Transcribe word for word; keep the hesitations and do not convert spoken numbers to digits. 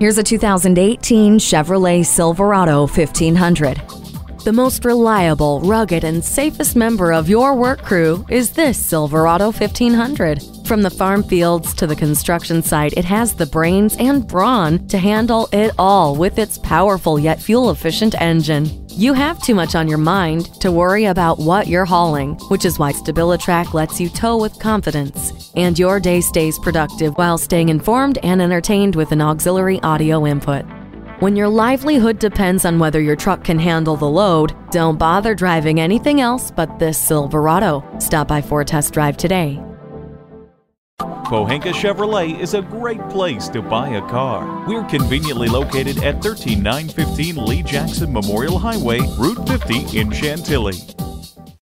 Here's a two thousand eighteen Chevrolet Silverado fifteen hundred. The most reliable, rugged, and safest member of your work crew is this Silverado fifteen hundred. From the farm fields to the construction site, it has the brains and brawn to handle it all with its powerful yet fuel-efficient engine. You have too much on your mind to worry about what you're hauling, which is why StabiliTrak lets you tow with confidence. And your day stays productive while staying informed and entertained with an auxiliary audio input. When your livelihood depends on whether your truck can handle the load, don't bother driving anything else but this Silverado. Stop by for a test drive today. Pohanka Chevrolet is a great place to buy a car. We're conveniently located at one three nine one five Lee Jackson Memorial Highway, Route fifty in Chantilly.